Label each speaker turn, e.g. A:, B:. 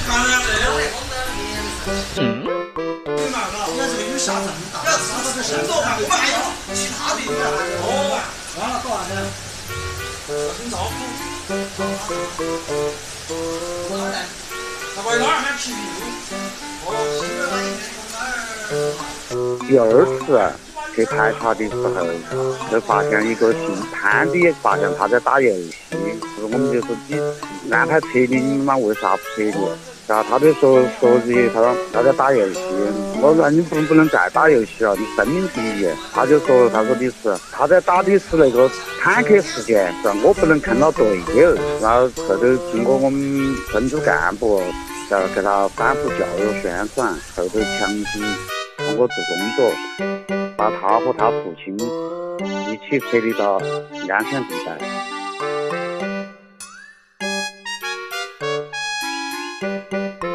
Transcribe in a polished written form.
A: 嗯。明白了，应该是个雨下这么大，要是这星座看，我们还有其他的哦，完了，搞啥子？很照顾。那为哪儿买皮皮？哦，
B: 第二次去排查的时候，就发现一个姓潘的，发现他在打游戏。我们就说你安排撤离，你们为啥不撤离？然后他就说的，他在打游戏。我说你不能再打游戏了，你生命第一。他说的是他在打的是那个坦克事件，是吧？我不能看到队友。然后后头经过我们村组干部要给他反复教育宣传，后头强行通过做工作，把他和他父亲一起撤离到安全地带。